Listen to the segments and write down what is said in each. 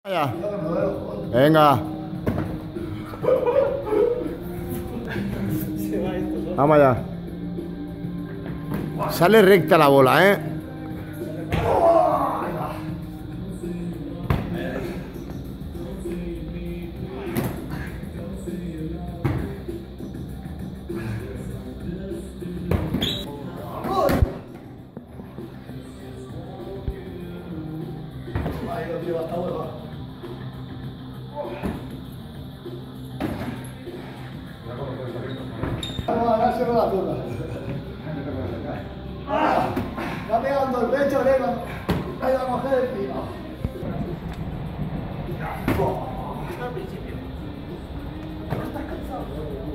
Vaya. Venga. Vamos allá. Sale recta la bola, ¿eh? Vamos a darse con la zurda. Va pegando el pecho, ahí va a coger el tiro. Al principio. No estás cansado.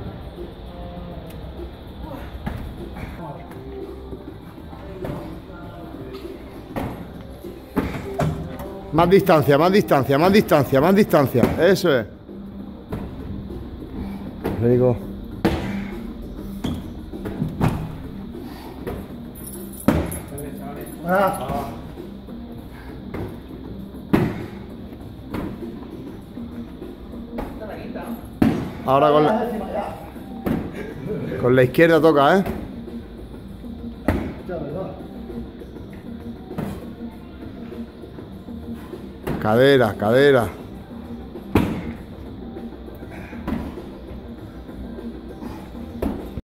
Más distancia, más distancia, más distancia, más distancia. Eso es. Le digo. Ahora con la izquierda toca, ¿eh? Cadera, cadera.